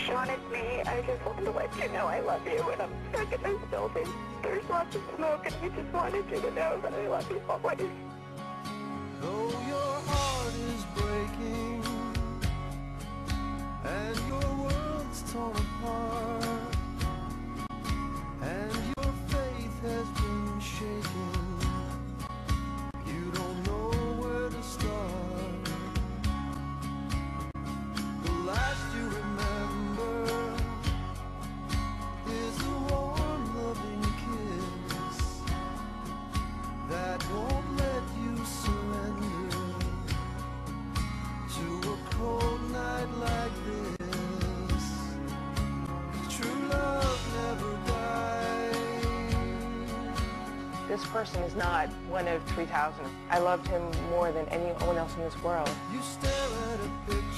wanted me. I just wanted to let you know I love you, and I'm stuck in this building. There's lots of smoke, and I just wanted you to know that I love you always. Though your heart is breaking and your world's torn apart and your faith has been shaken, you don't know where to start. The last you remember is a warm, loving kiss that won't let you surrender to a cold night like this. True love never dies. This person is not one of 3,000. I loved him more than anyone else in this world. You stare at a picture